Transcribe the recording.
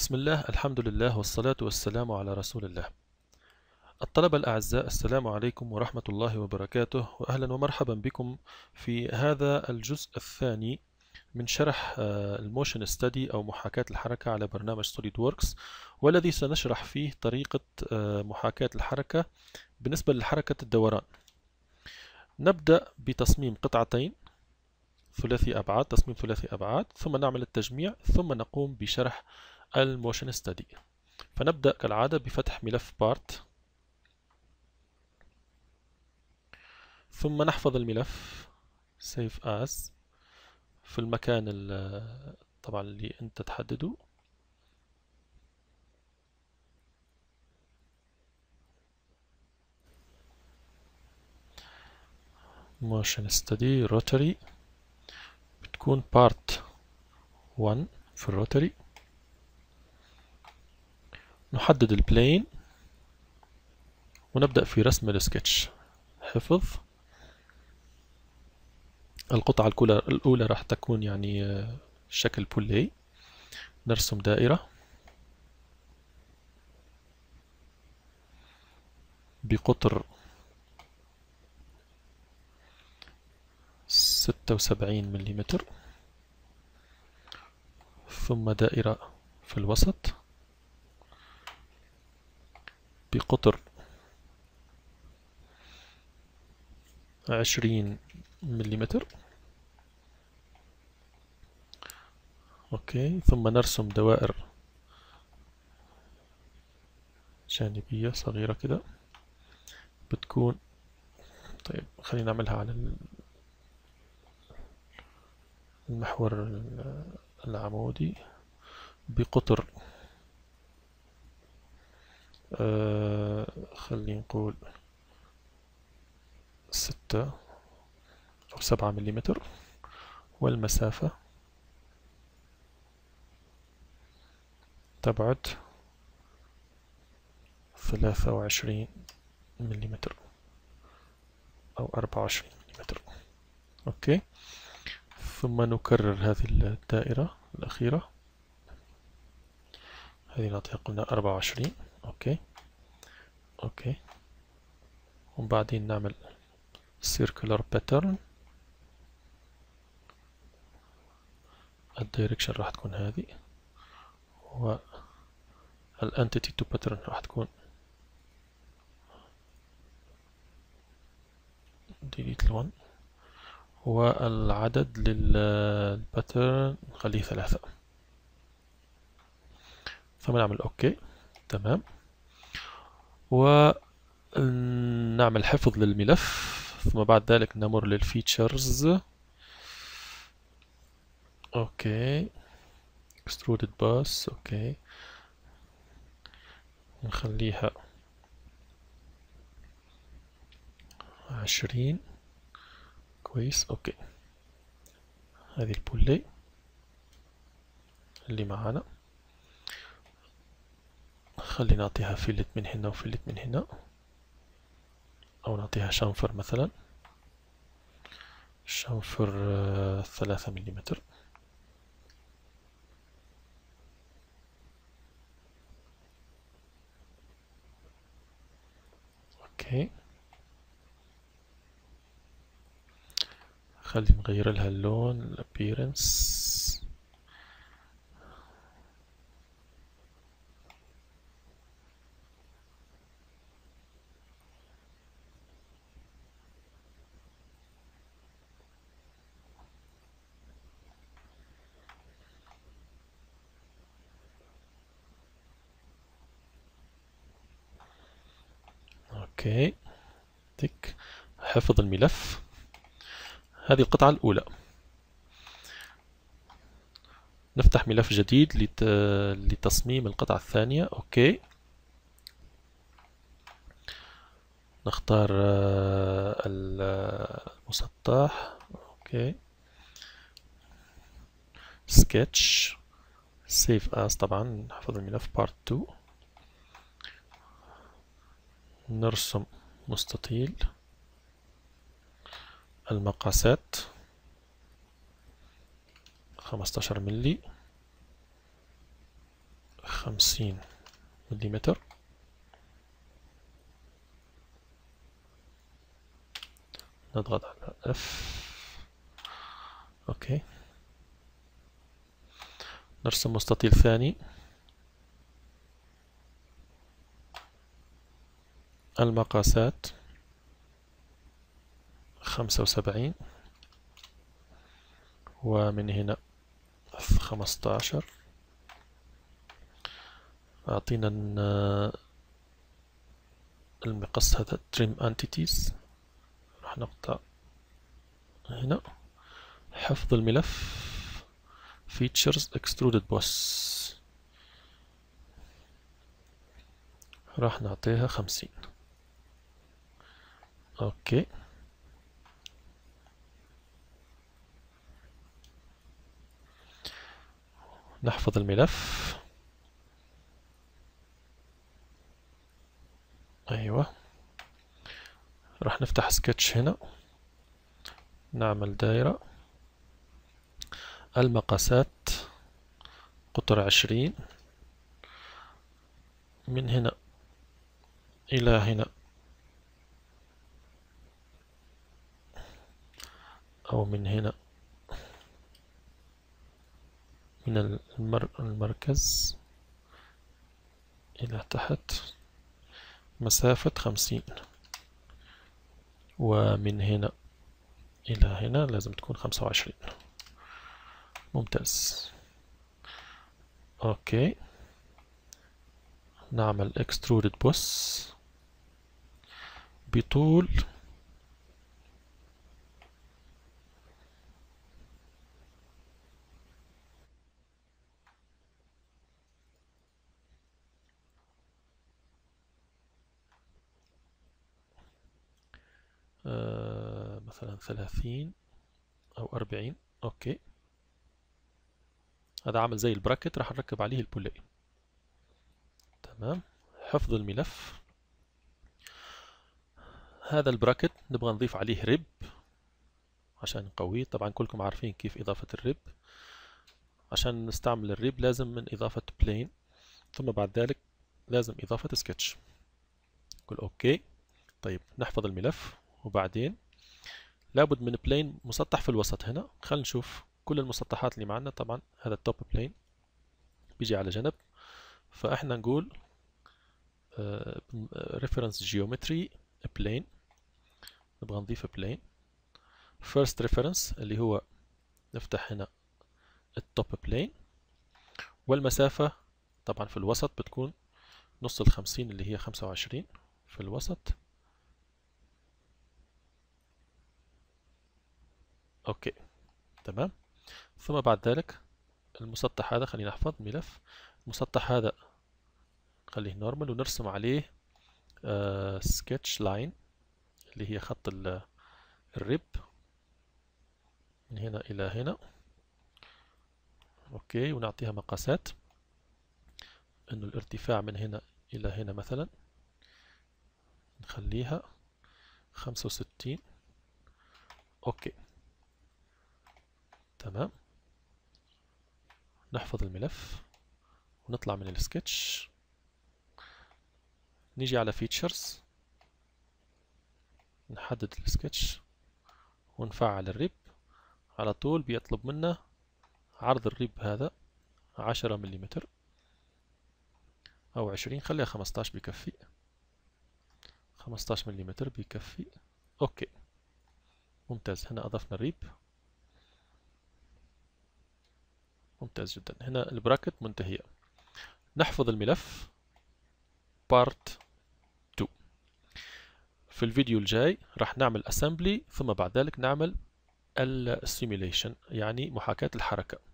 بسم الله، الحمد لله، والصلاة والسلام على رسول الله. الطلبة الأعزاء، السلام عليكم ورحمة الله وبركاته، وأهلا ومرحبا بكم في هذا الجزء الثاني من شرح الموشن ستدي أو محاكاة الحركة على برنامج سوليد ووركس، والذي سنشرح فيه طريقة محاكاة الحركة بالنسبة لحركة الدوران. نبدأ بتصميم قطعتين ثلاثي أبعاد، تصميم ثلاثي أبعاد، ثم نعمل التجميع، ثم نقوم بشرح الموشن ستدي. فنبدأ كالعادة بفتح ملف بارت، ثم نحفظ الملف Save As في المكان طبعا اللي انت تحدده. Motion Study Rotary بتكون Part 1 في الروتري. نحدد البلين ونبدأ في رسم السكتش. حفظ. القطعة الأولى راح تكون يعني شكل بولي. نرسم دائرة بقطر 76 ملم، ثم دائرة في الوسط بقطر 20 ملم. اوكي، ثم نرسم دوائر جانبية صغيرة كده بتكون. طيب خلينا نعملها على المحور العمودي بقطر خلينا نقول 6 أو 7 ملم، والمسافة تبعد 23 ملم أو 24 ملم. أوكي، ثم نكرر هذه الدائرة الأخيرة، هذه نعطيها قلنا 24. أوكي، وبعدين نعمل circular pattern. الدايركشن راح تكون هذه، والانتيتي تو باترن راح تكون delete ال1، والعدد للباترن نخليه 3. ثم نعمل اوكي. تمام، ونعمل حفظ للملف، ثم بعد ذلك نمر للفيتشرز. اوكي، extruded bus. اوكي، نخليها 20. كويس. اوكي، هذه البولي اللي معانا، خلي نعطيها فيلت من هنا وفيلت من هنا، او نعطيها شنفر مثلا، شنفر 3 ملم. اوكي، خلي نغير لها اللون، الابيرنس. اوكي، تك. حفظ الملف. هذه القطعة الأولى. نفتح ملف جديد لتصميم القطعة الثانية. اوكي، نختار المسطح. اوكي، سكتش، سيف اس. طبعا نحفظ الملف بارت 2. نرسم مستطيل، المقاسات 15 ملي، 50 ملم. نضغط على F. اوكي، نرسم مستطيل ثاني. المقاسات 75 ومن هنا 15. أعطينا المقص هذا Trim Entities. راح نقطع هنا. حفظ الملف Features Extruded Boss، راح نعطيها 50. اوكي، نحفظ الملف. ايوه، راح نفتح سكتش هنا، نعمل دائرة. المقاسات قطر 20 من هنا إلى هنا، أو من هنا من المركز إلى تحت مسافة 50، ومن هنا إلى هنا لازم تكون 25. ممتاز. أوكي، نعمل Extruded Boss بطول 30 أو 40. أوكي، هذا عامل زي البراكت، راح نركب عليه البولي. تمام. حفظ الملف. هذا البراكت نبغى نضيف عليه ريب عشان نقويه. طبعا كلكم عارفين كيف إضافة الريب. عشان نستعمل الريب لازم من إضافة بلين، ثم بعد ذلك لازم إضافة سكتش. نقول أوكي. طيب نحفظ الملف، وبعدين لابد من بلين مسطح في الوسط. هنا خلينا نشوف كل المسطحات اللي معنا. طبعا هذا التوب بلين بيجي على جنب، فإحنا نقول reference geometry plane. نبغى نضيف بلين. first reference اللي هو نفتح هنا التوب بلين، والمسافة طبعا في الوسط بتكون نص 50 اللي هي 25 في الوسط. اوكي، تمام. ثم بعد ذلك المسطح هذا خلينا نحفظ ملف. المسطح هذا خليه نورمال، ونرسم عليه سكتش لاين اللي هي خط الريب من هنا إلى هنا. اوكي، ونعطيها مقاسات انه الارتفاع من هنا إلى هنا مثلا نخليها 65. اوكي، تمام. نحفظ الملف ونطلع من السكتش، نيجي على فيتشرز، نحدد السكتش ونفعل الريب. على طول بيطلب منا عرض الريب هذا 10 ملم أو 20، خليها 15 بيكفي. 15 ملم بيكفي. أوكي، ممتاز. هنا أضفنا الريب. ممتاز جدا. هنا البراكت منتهية. نحفظ الملف Part 2. في الفيديو الجاي راح نعمل assembly، ثم بعد ذلك نعمل السيميليشن يعني محاكاة الحركة.